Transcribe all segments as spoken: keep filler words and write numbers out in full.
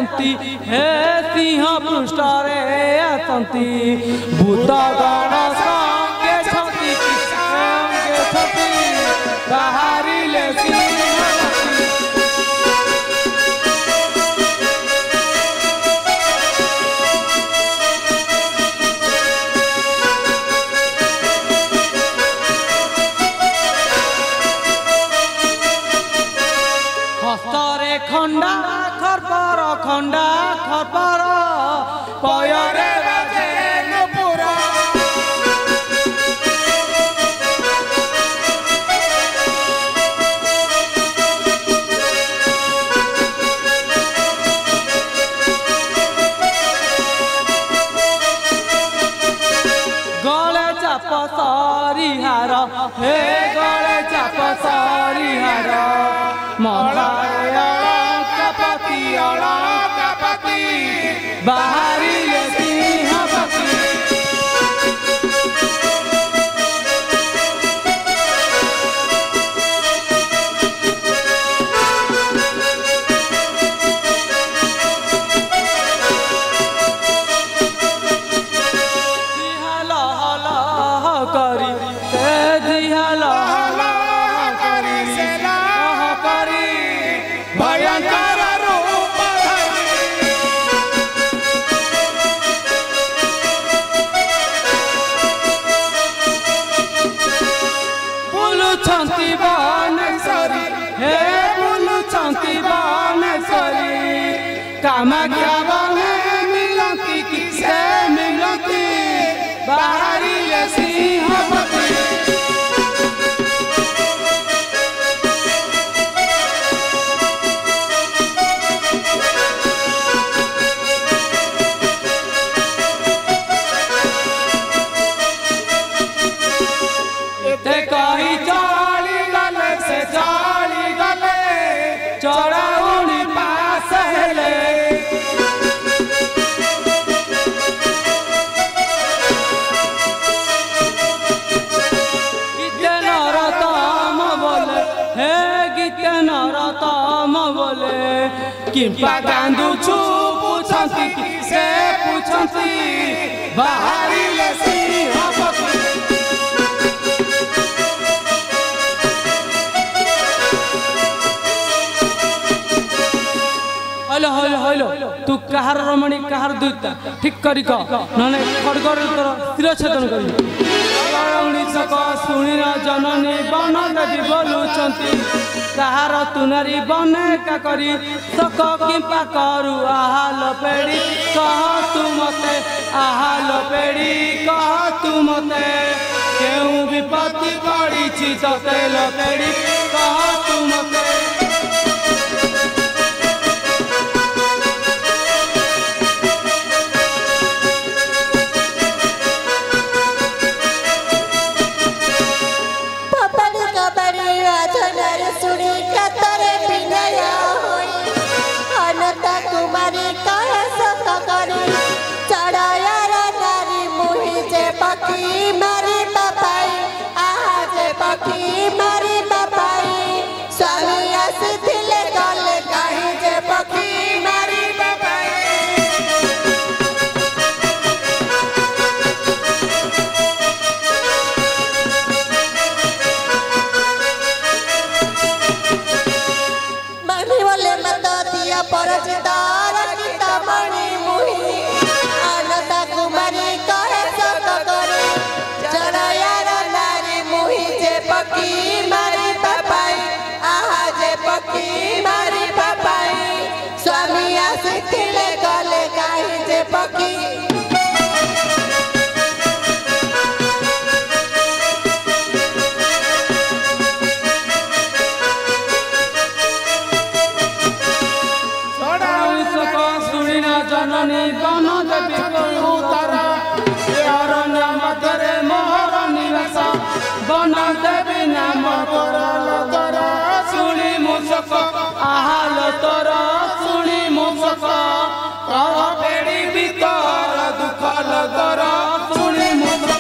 असंती हे सिंह पृष्ठरे असंती भूत गण संगे छति संगे छति बाहरिले सिंह हस्तरे खंडा खरपर खंडा खरपर पयरे बाजे नुपुरा गले चाप सारी हार हे गले चाप सारी हार मलाय अलंकापति अलंकापति बाहरिले सिंहपति जिहा लह लह करी से जिहा लह लह करी से लह करी भयंकर रूप धरी बुलुछंती बनेश्वरी हे बुलुछंती बनेश्वरी कामाख्या बने मिलती कि से मिलती बाहरिले सिंहपति कही चली गले से चली गले चौराउनी पास हेले गीते नरतम बोले हे गीते नरतम बोले किंपा कांदुछु पूछंती से पूछंती बाहरिले सिंहपति हेलो हेलो हेलो तू कहार रमणी कहार दूता ठीक करी कह नने खड़गर तोर शिरछेदन करी उन्नीसक शुणी जननी बन देवी बोलुचंती कहार तुनारी बने का करी सक किंपा करू आहाल पेड़ी कह तू मते आहाल पेड़ी कह तू मते केउ विपत्ति पड़ी तते लपेड़ी कह तू मते आहाल तोर शुणी मुसक पेड़ी भीतर दुख लगर शुणी मुसक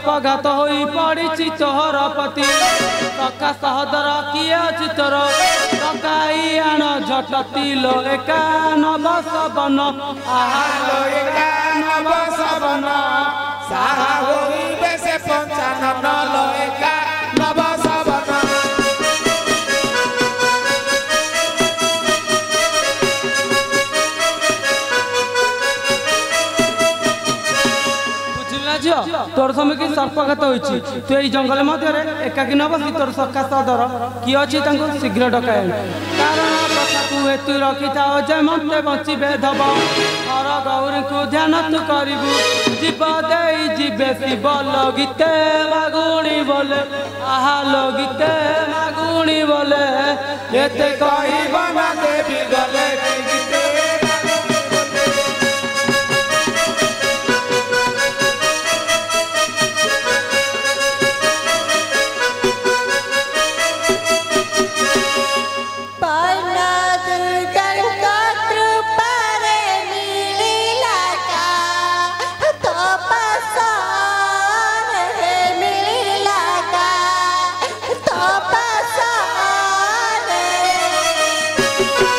सर्पघात होई पड़ी तोहर पति सखा सहोदर किए अच्छी तोर टकाई आण झटती लो एका नव सबन आलो एका नव सबन साहा होइबे से पंचानन लो एका नव सबन तोर समय कि सर्पघात होती तु ये जंगल मध्य एकाकी न बसी तोर सखा सदर किए अच्छी शीघ्र डकाय कारण कथा तू हेतु रखी था जे मते बचे धब हर गौरी को ध्यान तू करू जीव दे जीवे शिव लगीते मागुणी बोले आहा लगीते मागुणी बोले एते कहब ना देवी गले Thank you.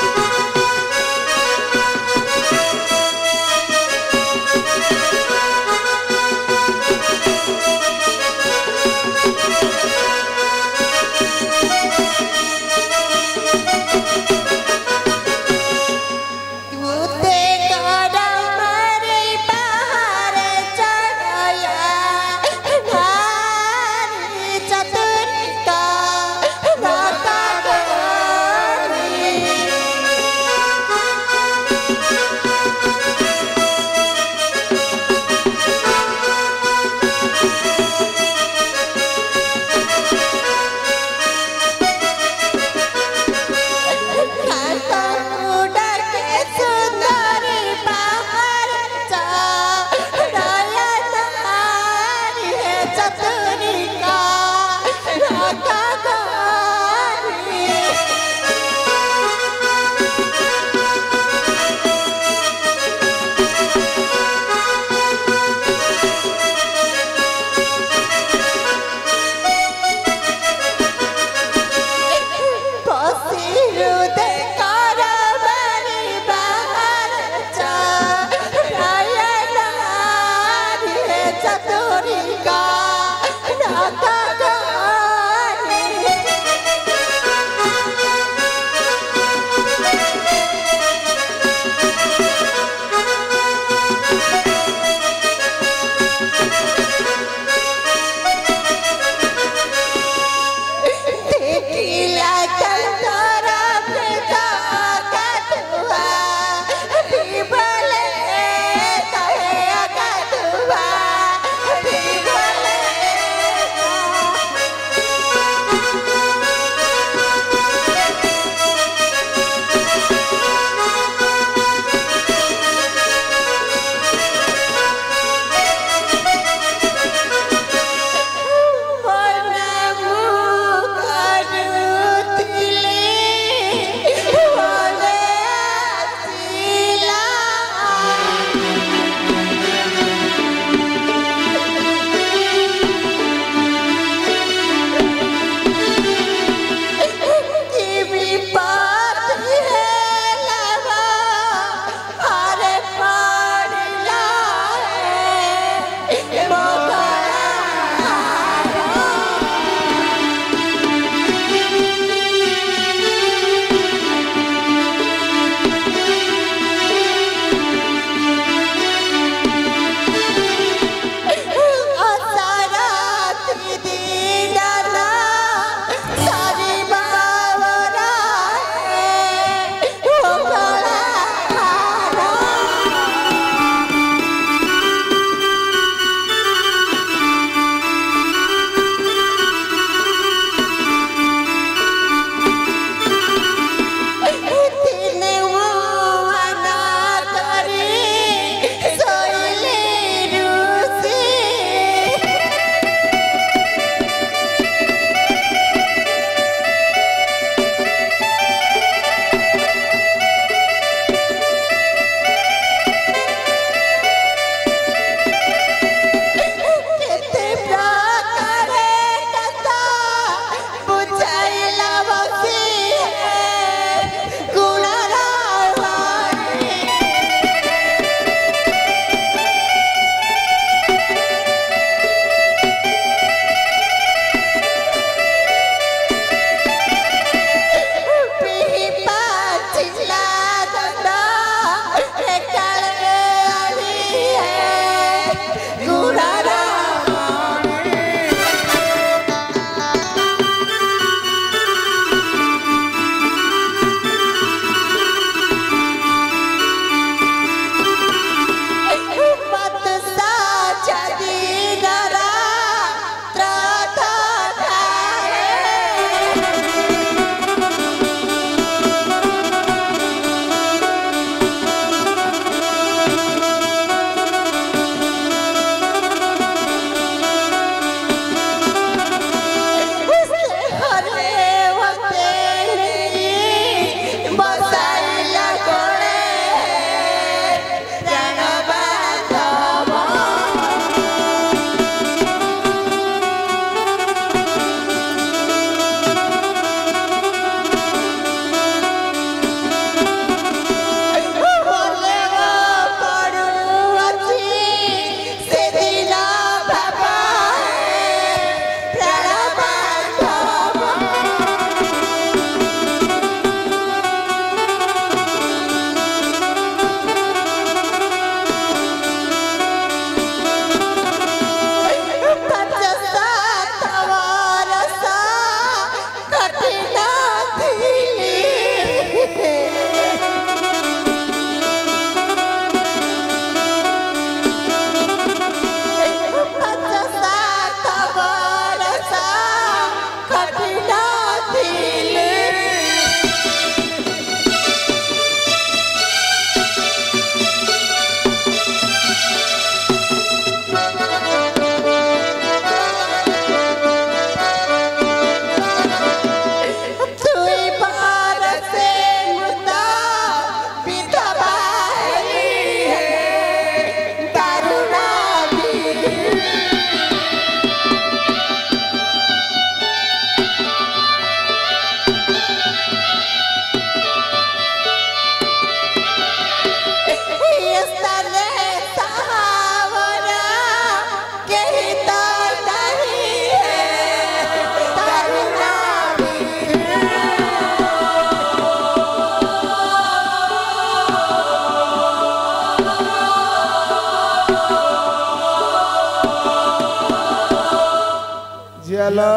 ଝିଅଲୋ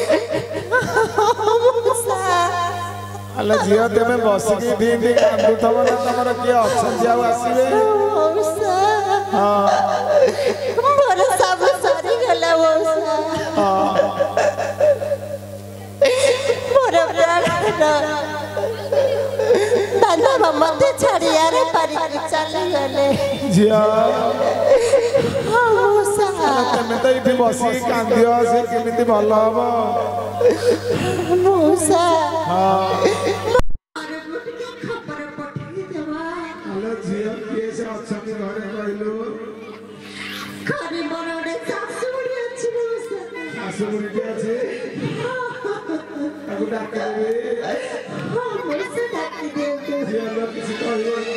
ଆଲୋ ଝିଅ ତମେ ବସିକି ଢିଣ୍ଡି କାନ୍ଦୁଥବ ନା ତମର କିଏ ଅଛନ୍ତି ଆଉ ଆସିବେ ମୋର ସବୁ ସରିଗଲା ମୋର ବାନ୍ଧବ ମତେ ଛାଡ଼ିଆରେ ପାରିକି ଚାଲିଗଲେ ଝିଅ ତମେ ତ ଏଇଠି ବସିକି କାନ୍ଦିବ ସେ କେମିତି ଭଲ ହବ ମଉସା ଆଲୋ ଝିଅ କିଏ ସେ ଅଛନ୍ତି ଘରେ କହିଲୁ ଘରେ ମୋର ଗୋଟେ ଶାଶୁବୁଢ଼ୀ ଅଛି ମଉସା ଶାଶୁବୁଢ଼ୀଟି ଅଛି ତାକୁ ଡାକିଦେବି ହଁ ମଉସା ଡାକି ଦିଅନ୍ତୁ ଝିଅ କିଛି କହିବ